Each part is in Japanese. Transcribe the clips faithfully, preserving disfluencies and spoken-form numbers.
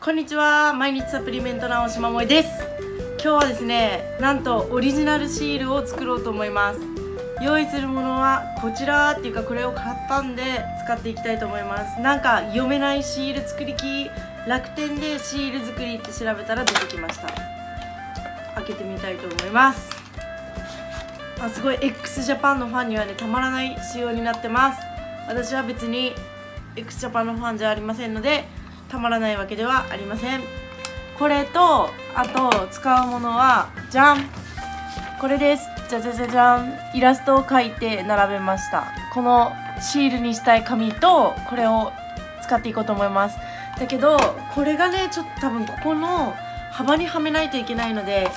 こんにちは。毎日サプリメントの青島萌です。今日はですね、なんとオリジナルシールを作ろうと思います。用意するものはこちらっていうか、これを買ったんで使っていきたいと思います。なんか読めないシール作り機、楽天でシール作りって調べたら出てきました。開けてみたいと思います。あ、すごい x ジャパンのファンにはね、たまらない仕様になってます。私は別に x ジャパンのファンじゃありませんので、たまらないわけではありません。これと、あと使うものはじゃん、これです。じゃじゃじゃじゃん、イラストを描いて並べました。このシールにしたい紙とこれを使っていこうと思います。だけどこれがね、ちょっと多分ここの幅にはめないといけないので、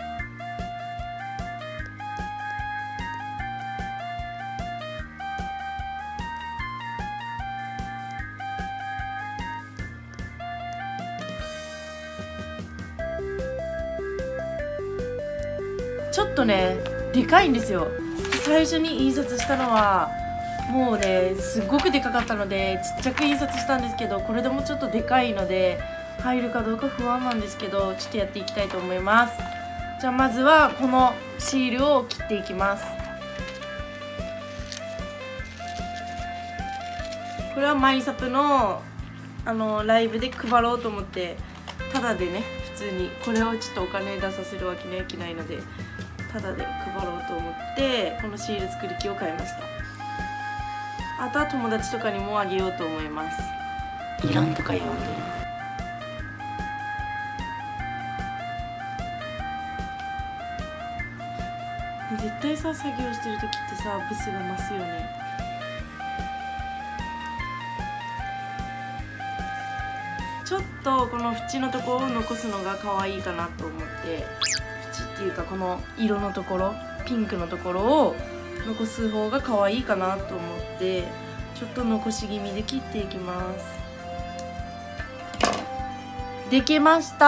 ちょっとねでかいんですよ。最初に印刷したのはもうねすっごくでかかったのでちっちゃく印刷したんですけど、これでもちょっとでかいので入るかどうか不安なんですけど、ちょっとやっていきたいと思います。じゃあまずはこのシールを切っていきます。これはマイサプのあのライブで配ろうと思って、ただでね、普通にこれをちょっとお金出させるわけにはいけないのでただで配ろうと思ってこのシール作り機を買いました。あとは友達とかにもあげようと思います。いらんとか言わんといい。絶対さ、作業してる時ってさ、ブスが増すよね。ちょっとこの縁のところを残すのが可愛いかなと思って、縁っていうかこの色のところ、ピンクのところを残す方が可愛いかなと思って、ちょっと残し気味で切っていきます。できました。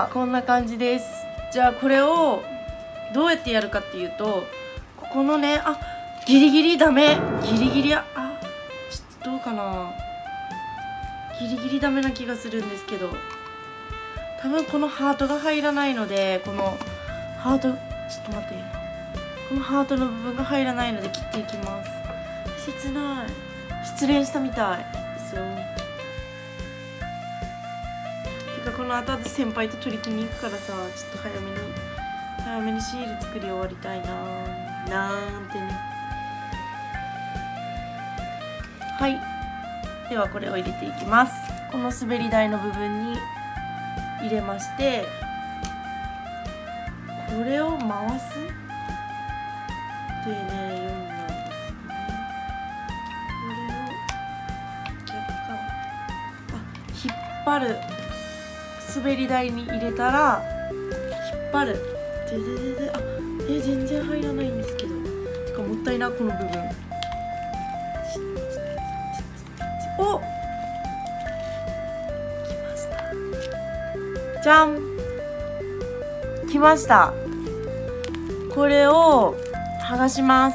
こんな感じです。じゃあこれをどうやってやるかっていうと、ここのね、あ、ギリギリダメ、ギリギリ、あ、ちょっとどうかな、ギリギリダメな気がするんですけど、多分このハートが入らないので、このハート、ちょっと待って、このハートの部分が入らないので切っていきます。切ない、失恋したみたいですよ。てかこの後々先輩と取り木に行くからさ、ちょっと早めに早めにシール作り終わりたいなーなんてね。はい、ではこれを入れていきます。この滑り台の部分に入れまして、これを回すというね、ようになるんですよね。これを逆か、あ、引っ張る、滑り台に入れたら引っ張る、でででで、あ、え、全然入らないんですけど、てかもったいな、この部分。お、来ました。じゃん、来ました。これを剥がします。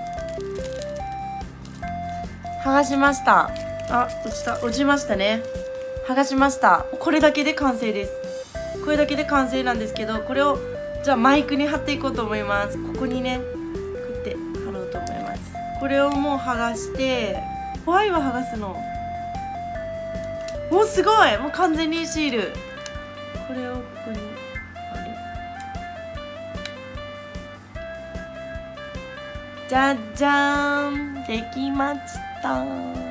剥がしました。あ、落ちた、落ちましたね。剥がしました。これだけで完成です。これだけで完成なんですけど、これをじゃあマイクに貼っていこうと思います。ここにね、こうやって貼ろうと思います。これをもう剥がして、怖いわ剥がすの。もうすごい、もう完全にシール。これをここに貼る。じゃじゃーん、できました。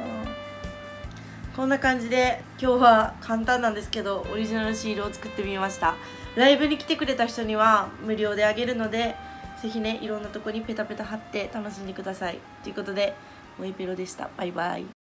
こんな感じで今日は簡単なんですけどオリジナルシールを作ってみました。ライブに来てくれた人には無料であげるので、ぜひね、いろんなとこにペタペタ貼って楽しんでください。ということで、もえペロでした。バイバイ。